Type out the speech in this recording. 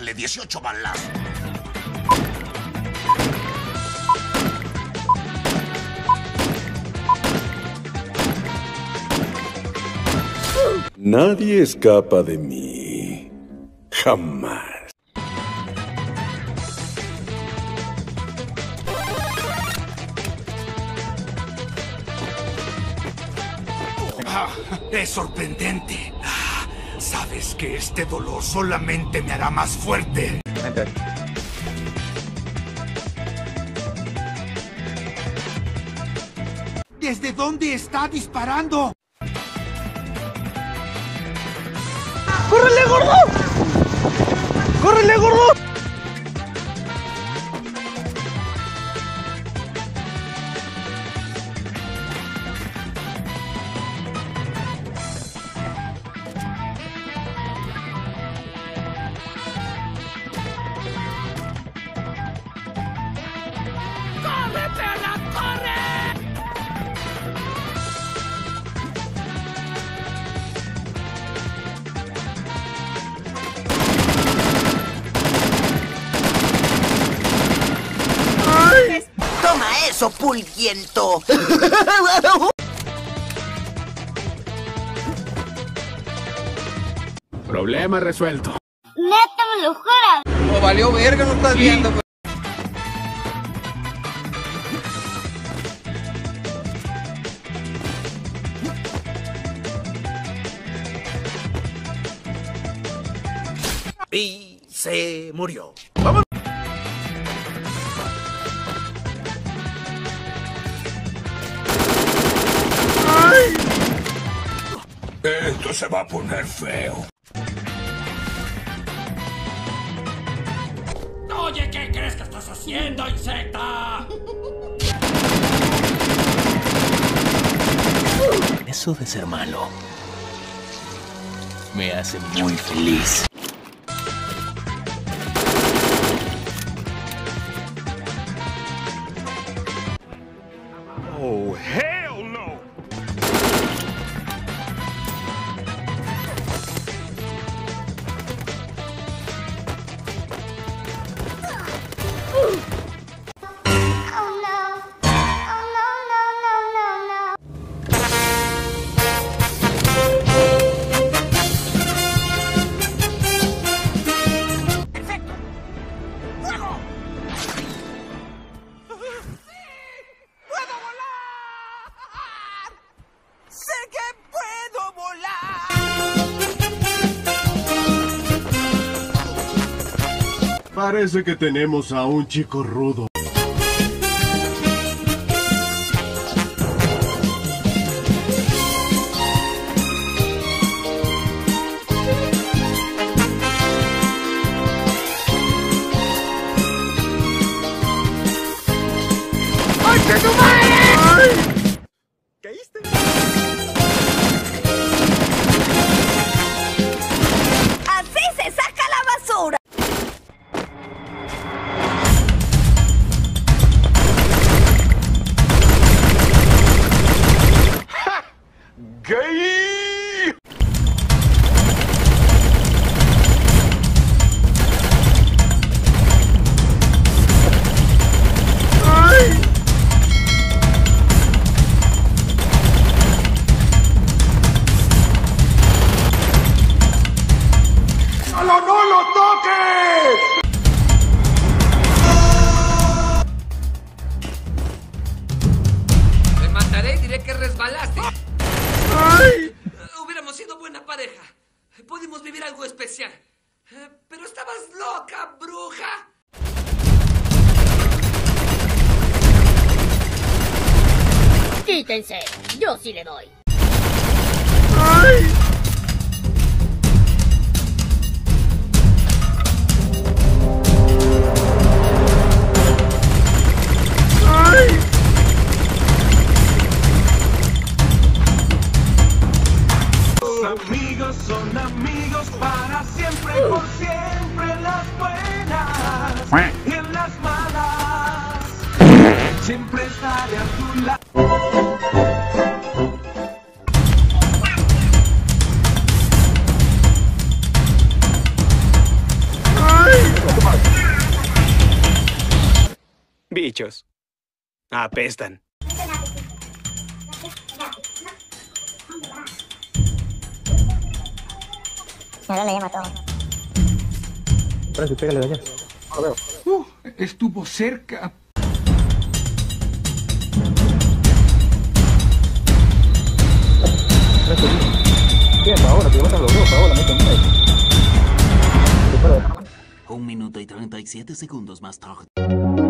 darle 18 balas. Nadie escapa de mí. Jamás. Es sorprendente. Sabes que este dolor solamente me hará más fuerte. ¿Desde dónde está disparando? ¡Córrele, gordo! ¡Córrele, gordo! ¡Corre, perra, corre! ¡Toma eso, pulguiento! Problema resuelto. ¡Neta, me lo juras! No valió verga, no estás viendo, güey. Y se murió. ¡Vamos! Esto se va a poner feo. Oye, ¿qué crees que estás haciendo, insecta? Eso de ser malo me hace muy feliz. Oh, hell no. Oh no! Oh no, no, no, no, no! ¡Perfecto! ¡Fuego! ¡Puedo volar! ¡Sé que puedo volar! Parece que tenemos a un chico rudo. ¡Así se saca la basura! ¡Gay! ¡Solo no lo toques! Te mataré y diré que resbalaste. Hubiéramos sido buena pareja. Pudimos vivir algo especial. Pero estabas loca, bruja. Quítense, yo sí le doy. Amigos son amigos para siempre y por siempre, en las buenas y en las malas. Siempre estaré a tu lado. ¡Ay! Bichos. Apestan. Ahora le llama todo. Ahora sí, pégale de allá. No lo veo. Estuvo cerca. Bien, ahora, te levantan los dos, ahora, meten medio. 1 minuto y 37 segundos más tarde.